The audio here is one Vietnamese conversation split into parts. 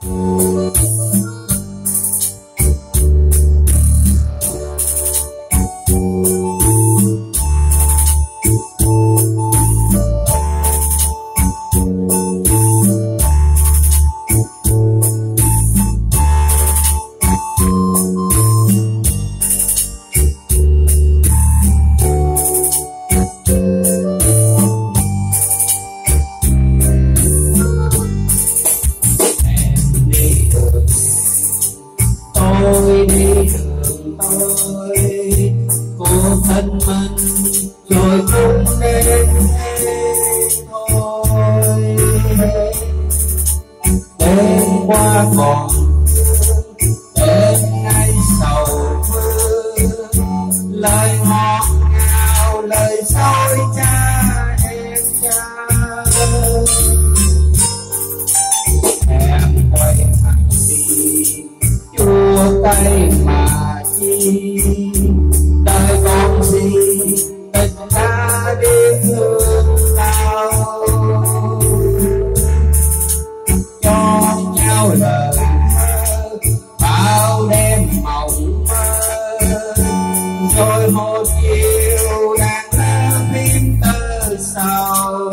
Tôi đi đường tôi cô thân mình rồi cũng đến thôi. Đêm qua còn đêm nay sầu vương, lời ngọt ngào lời dối cha em cha. Em quay mặt đi chua cay mà chi, đời còn gì tình ta biết thương đau. Cho nhau lời thơ bao đêm mộng mơ, rồi một chiều đàn thơ phim tơ sầu.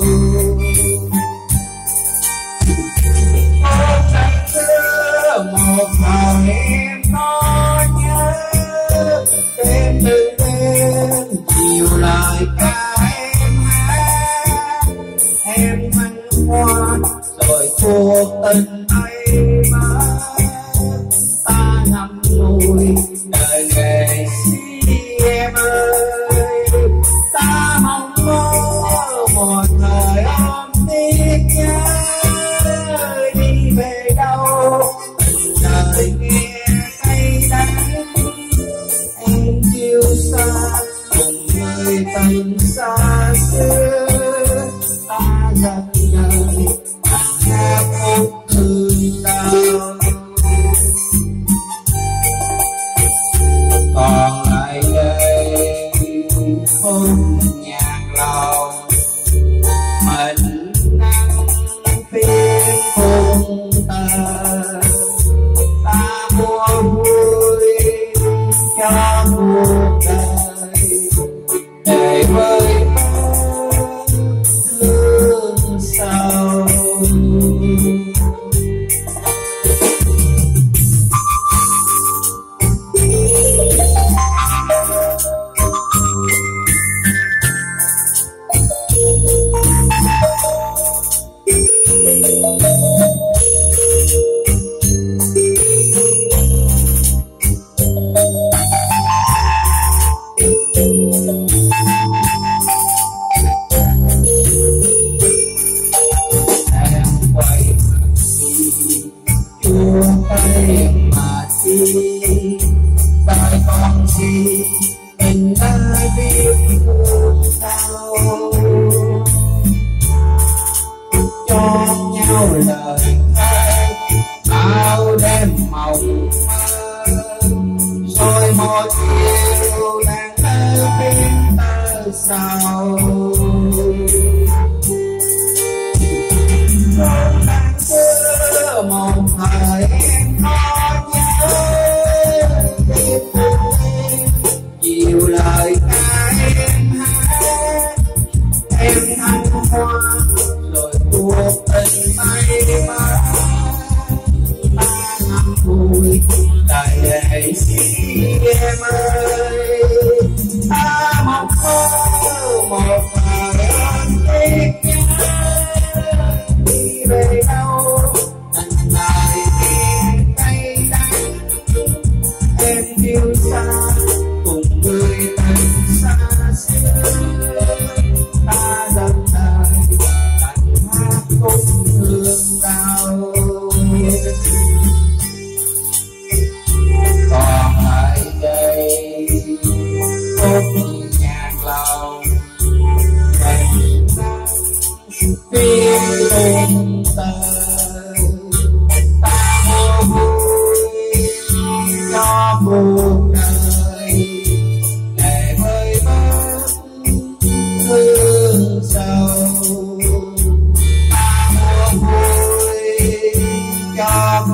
Một thời em có nhớ đêm từ đêm nhiều lời ca em hát, em hân hoan rồi cuộc tình ấy mất. Ta ngậm ngùi đời nghệ sĩ em ơi, ta mong mơ một thời ôm tiếc nhớ đi về đâu. Đời nghe cay đắng em chiêu xa cùng người tình xa xưa, ta dần đời bằng ca khúc thương đau. Còn lại đây khúc nhạc lòng mình đang phiên khung tờ, ta mua vui cho cuộc đời để vơi bớt thương sầu. Mà chi đời còn gì tình ta biết thương sao. Cho nhau lời thơ bao đêm mộng mơ, rồi một chiều nàng thơ phim tơ sầu. Còn đang xưa một thời em có nhớ đêm đêm nhiều lời ca em hát, em hân hoan rồi cuộc tình bay mất. Ta ngậm ngùi đời nghệ sĩ em ơi, ta mong mơ một thời ôm tiếc nhớ đi về đâu. Tình lời nghe cay đắng em yêu xa cùng người tình xa xưa, ta dần đời cảnh hát khúc thương đau. Còn lại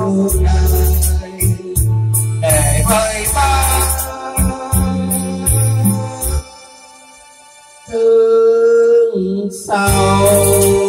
đời để vơi ba thương sầu.